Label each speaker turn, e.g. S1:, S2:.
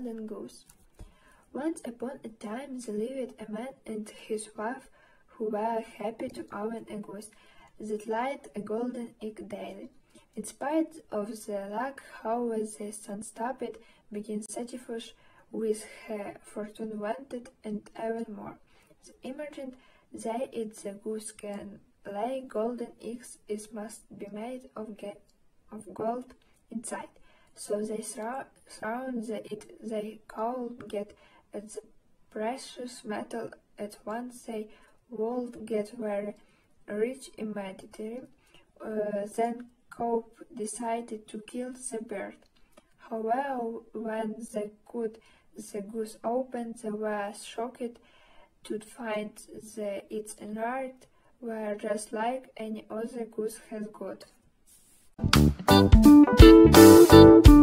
S1: golden goose. Once upon a time there lived a man and his wife who were happy to own a goose that laid a golden egg daily. In spite of the luck, however, the sun stopped being satisfied with her fortune wanted and even more. They imagined that if the goose can lay golden eggs, it must be made of gold inside. So they surround it. They could get at the precious metal at once. They would get very rich immediately. Then Cope decided to kill the bird. However, when the goose opened, they were shocked to find that its innards were just like any other goose has got.